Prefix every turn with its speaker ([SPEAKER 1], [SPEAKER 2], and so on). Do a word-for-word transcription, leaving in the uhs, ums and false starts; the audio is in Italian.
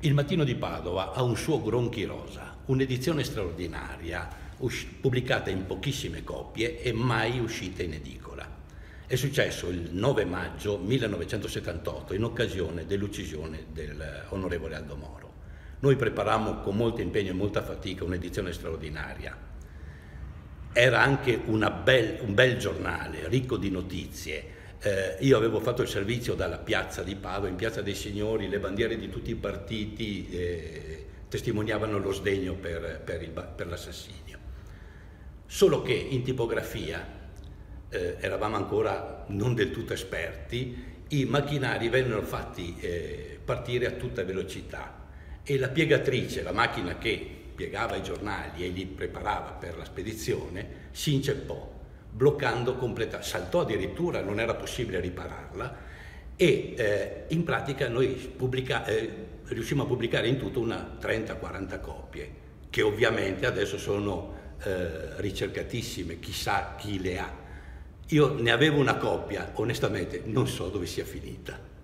[SPEAKER 1] Il Mattino di Padova ha un suo Gronchi Rosa, un'edizione straordinaria, pubblicata in pochissime copie e mai uscita in edicola. È successo il nove maggio millenovecentosettantotto in occasione dell'uccisione dell'onorevole Aldo Moro. Noi preparammo con molto impegno e molta fatica un'edizione straordinaria. Era anche una bel, un bel giornale, ricco di notizie. Eh, io avevo fatto il servizio dalla piazza di Padova, in piazza dei Signori, le bandiere di tutti i partiti eh, testimoniavano lo sdegno per, per, per l'assassinio. Solo che in tipografia eh, eravamo ancora non del tutto esperti, i macchinari vennero fatti eh, partire a tutta velocità e la piegatrice, la macchina che piegava i giornali e li preparava per la spedizione, si inceppò, bloccando completamente, saltò addirittura, non era possibile ripararla e eh, in pratica noi pubblica, eh, riuscimmo a pubblicare in tutto una trenta quaranta copie, che ovviamente adesso sono eh, ricercatissime, chissà chi le ha. Io ne avevo una copia, onestamente non so dove sia finita.